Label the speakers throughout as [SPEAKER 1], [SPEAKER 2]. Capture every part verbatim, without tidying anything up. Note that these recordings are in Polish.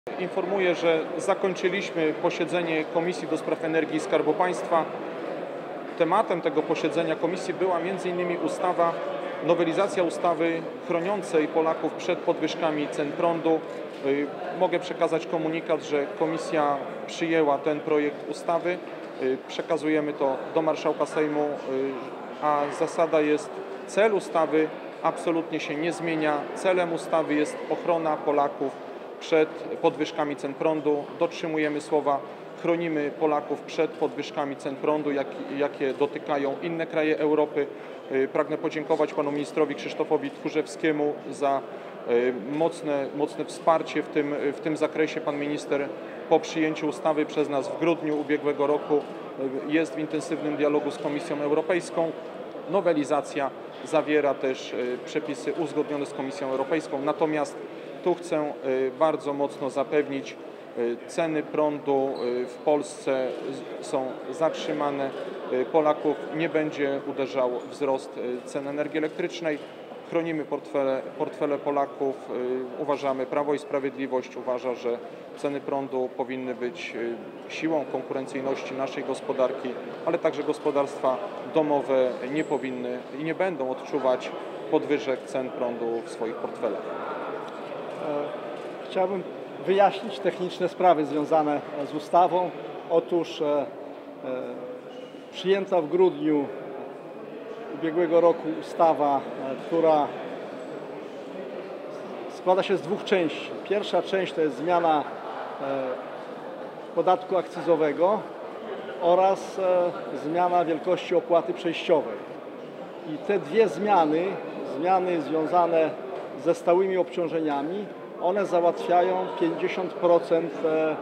[SPEAKER 1] Informuję, że zakończyliśmy posiedzenie Komisji do Spraw Energii i Skarbu Państwa. Tematem tego posiedzenia komisji była między innymi ustawa, nowelizacja ustawy chroniącej Polaków przed podwyżkami cen prądu. Mogę przekazać komunikat, że komisja przyjęła ten projekt ustawy. Przekazujemy to do marszałka Sejmu, a zasada jest, cel ustawy absolutnie się nie zmienia. Celem ustawy jest ochrona Polaków przed podwyżkami cen prądu. Dotrzymujemy słowa, chronimy Polaków przed podwyżkami cen prądu, jak, jakie dotykają inne kraje Europy. Pragnę podziękować panu ministrowi Krzysztofowi Tchórzewskiemu za mocne, mocne wsparcie w tym, w tym zakresie. Pan minister po przyjęciu ustawy przez nas w grudniu ubiegłego roku jest w intensywnym dialogu z Komisją Europejską. Nowelizacja zawiera też przepisy uzgodnione z Komisją Europejską, natomiast tu chcę bardzo mocno zapewnić, ceny prądu w Polsce są zatrzymane. Polaków nie będzie uderzał wzrost cen energii elektrycznej. Chronimy portfele, portfele Polaków. Uważamy, Prawo i Sprawiedliwość uważa, że ceny prądu powinny być siłą konkurencyjności naszej gospodarki, ale także gospodarstwa domowe nie powinny i nie będą odczuwać podwyżek cen prądu w swoich portfelach.
[SPEAKER 2] Chciałbym wyjaśnić techniczne sprawy związane z ustawą. Otóż e, e, przyjęta w grudniu ubiegłego roku ustawa, e, która składa się z dwóch części. Pierwsza część to jest zmiana e, podatku akcyzowego oraz e, zmiana wielkości opłaty przejściowej. I te dwie zmiany, zmiany związane ze stałymi obciążeniami, one załatwiają pięćdziesiąt procent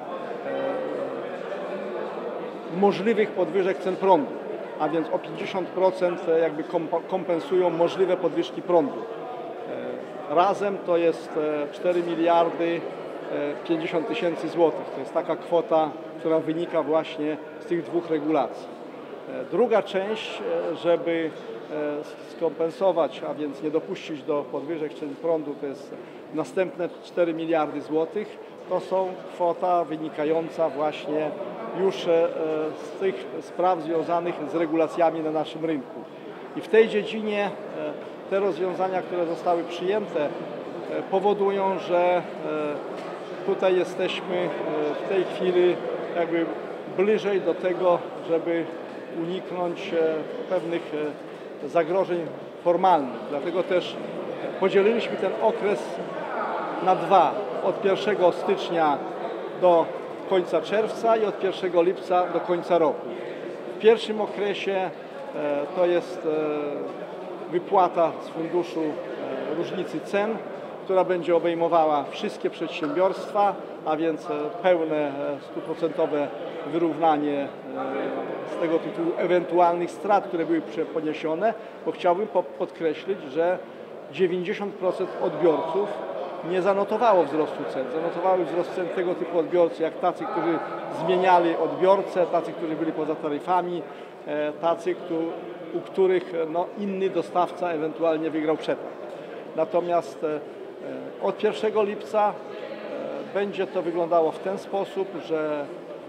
[SPEAKER 2] możliwych podwyżek cen prądu, a więc o pięćdziesiąt procent jakby kompensują możliwe podwyżki prądu. Razem to jest cztery miliardy pięćdziesiąt tysięcy złotych. To jest taka kwota, która wynika właśnie z tych dwóch regulacji. Druga część, żeby skompensować, a więc nie dopuścić do podwyżek cen prądu, to jest następne cztery miliardy złotych. To są kwota wynikająca właśnie już z tych spraw związanych z regulacjami na naszym rynku. I w tej dziedzinie te rozwiązania, które zostały przyjęte, powodują, że tutaj jesteśmy w tej chwili jakby bliżej do tego, żeby uniknąć pewnych zagrożeń formalnych. Dlatego też podzieliliśmy ten okres na dwa. Od pierwszego stycznia do końca czerwca i od pierwszego lipca do końca roku. W pierwszym okresie to jest wypłata z funduszu różnicy cen, która będzie obejmowała wszystkie przedsiębiorstwa, a więc pełne stuprocentowe wyrównanie z tego tytułu ewentualnych strat, które były poniesione, bo chciałbym podkreślić, że dziewięćdziesiąt procent odbiorców nie zanotowało wzrostu cen. Zanotowały wzrost cen tego typu odbiorcy, jak tacy, którzy zmieniali odbiorcę, tacy, którzy byli poza taryfami, tacy, u których no, inny dostawca ewentualnie wygrał przetarg. Natomiast od pierwszego lipca będzie to wyglądało w ten sposób, że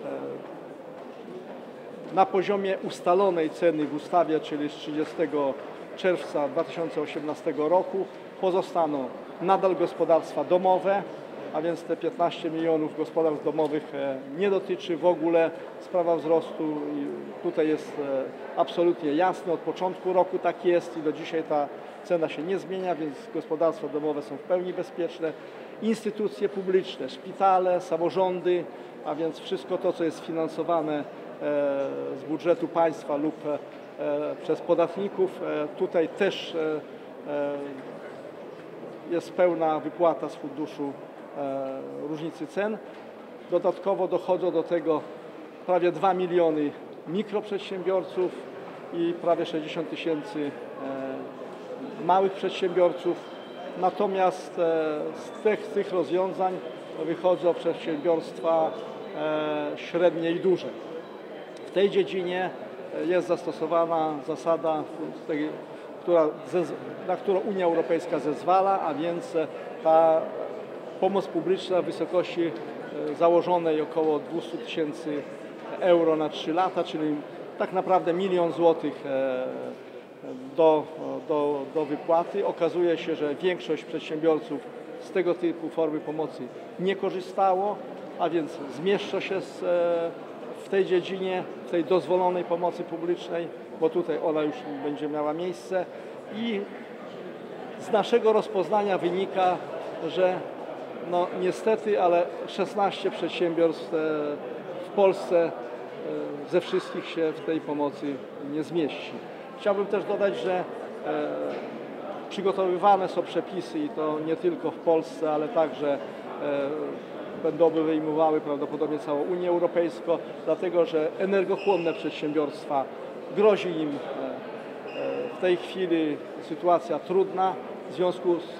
[SPEAKER 2] na poziomie ustalonej ceny w ustawie, czyli z trzydziestego czerwca dwa tysiące osiemnastego roku, pozostaną nadal gospodarstwa domowe, a więc te piętnaście milionów gospodarstw domowych nie dotyczy w ogóle sprawa wzrostu i tutaj jest absolutnie jasne, od początku roku tak jest i do dzisiaj ta cena się nie zmienia, więc gospodarstwa domowe są w pełni bezpieczne. Instytucje publiczne, szpitale, samorządy, a więc wszystko to, co jest finansowane z budżetu państwa lub przez podatników, tutaj też jest pełna wypłata z funduszu różnicy cen. Dodatkowo dochodzą do tego prawie dwa miliony mikroprzedsiębiorców i prawie sześćdziesiąt tysięcy małych przedsiębiorców. Natomiast z tych, z tych rozwiązań wychodzą przedsiębiorstwa średnie i duże. W tej dziedzinie jest zastosowana zasada, która, na którą Unia Europejska zezwala, a więc ta pomoc publiczna w wysokości założonej około dwieście tysięcy euro na trzy lata, czyli tak naprawdę milion złotych do, do, do wypłaty. Okazuje się, że większość przedsiębiorców z tego typu formy pomocy nie korzystało, a więc zmieszczę się z, w tej dziedzinie, w tej dozwolonej pomocy publicznej, bo tutaj ona już będzie miała miejsce i z naszego rozpoznania wynika, że no niestety, ale szesnaście przedsiębiorstw w Polsce ze wszystkich się w tej pomocy nie zmieści. Chciałbym też dodać, że przygotowywane są przepisy i to nie tylko w Polsce, ale także będą obejmowały prawdopodobnie całą Unię Europejską, dlatego że energochłonne przedsiębiorstwa grozi im w tej chwili sytuacja trudna w związku z,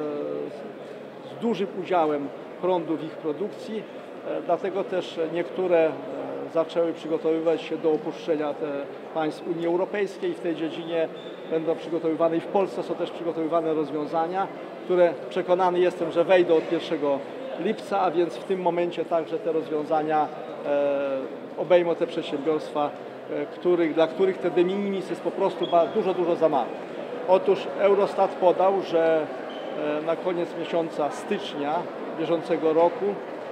[SPEAKER 2] z dużym udziałem prądu w ich produkcji, dlatego też niektóre zaczęły przygotowywać się do opuszczenia te państw Unii Europejskiej. W tej dziedzinie będą przygotowywane i w Polsce są też przygotowywane rozwiązania, które przekonany jestem, że wejdą od pierwszego lipca, a więc w tym momencie także te rozwiązania obejmą te przedsiębiorstwa, których, dla których te de minimis jest po prostu dużo, dużo za mało. Otóż Eurostat podał, że na koniec miesiąca stycznia bieżącego roku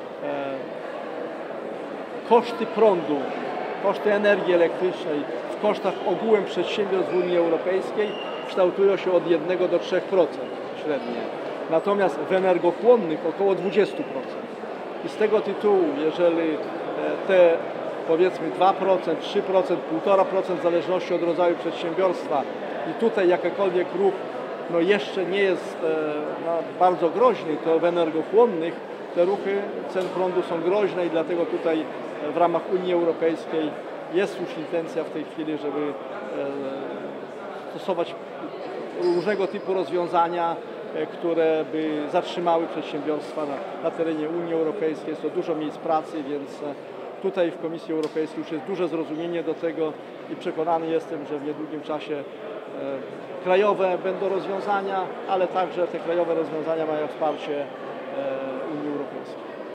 [SPEAKER 2] koszty prądu, koszty energii elektrycznej w kosztach ogółem przedsiębiorstw w Unii Europejskiej kształtują się od jednego do trzech procent średnio. Natomiast w energochłonnych około dwadzieścia procent. I z tego tytułu, jeżeli te powiedzmy dwa procent, trzy procent, półtora procent w zależności od rodzaju przedsiębiorstwa i tutaj jakakolwiek ruch no jeszcze nie jest no, bardzo groźny, to w energochłonnych te ruchy cen prądu są groźne i dlatego tutaj w ramach Unii Europejskiej jest już intencja w tej chwili, żeby stosować różnego typu rozwiązania, które by zatrzymały przedsiębiorstwa na, na terenie Unii Europejskiej. Jest to dużo miejsc pracy, więc tutaj w Komisji Europejskiej już jest duże zrozumienie do tego i przekonany jestem, że w niedługim czasie e, krajowe będą rozwiązania, ale także te krajowe rozwiązania mają wsparcie e, Unii Europejskiej.